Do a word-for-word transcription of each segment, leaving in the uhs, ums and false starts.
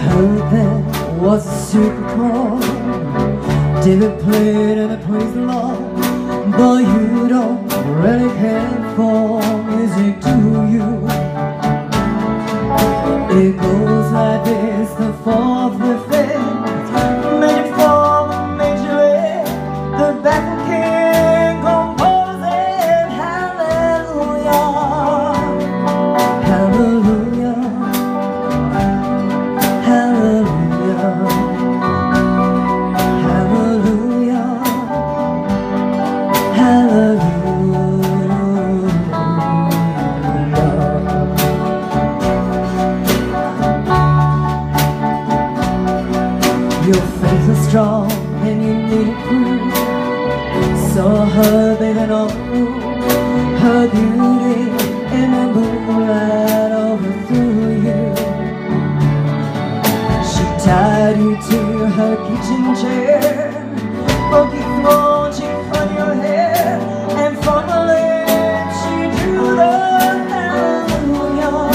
heard there was a secret chord David played and I praised the Lord. But you don't really care for music, do you? It goes like this, the fourth, the fifth, major four, the major eight, the baffled king composing hallelujah, hallelujah, hallelujah, hallelujah, hallelujah. Your faith is strong and you need it proof. Saw her bathing on the roof, her beauty in the moonlight overthrew you. She tied you to her kitchen chair, broke your throat, she cut your hair, and from her lips she drew the hallelujah.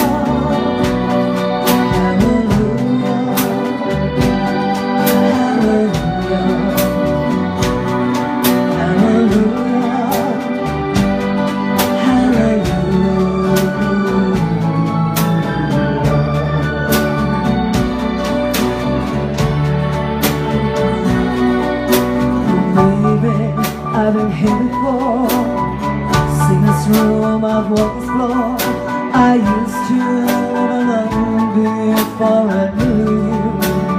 I've been here before, seen this room, I've walked this floor. I used to live alone before I knew you.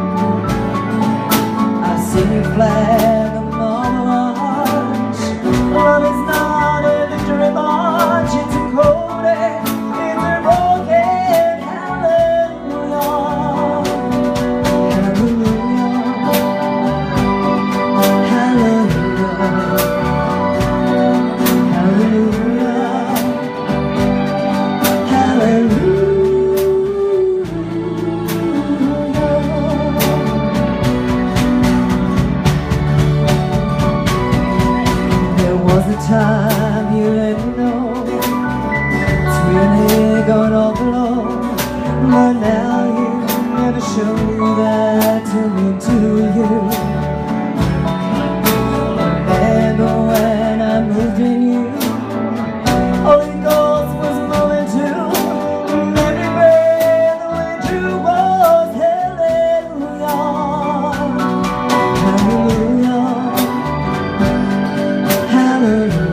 I've seen your flag on the march. Love is not a victory march, it's a code, it's a broken hallelujah, hallelujah, hallelujah. Time you let me know it's really gone all below, but now you never show that to me, do you? Remember when I moved in you, Holy Ghost was moving too, and every breath that we drew was hallelujah, hallelujah, hallelujah.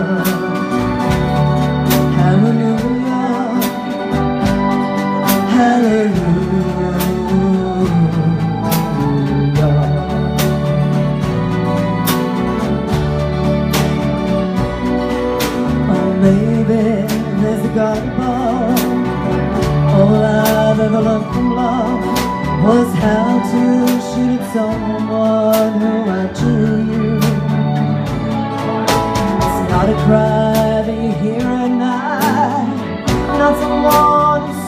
Maybe there's a God above. All I've ever learned from love was how to shoot at someone who outdrew you. It's not a cry that you hear at night, not someone who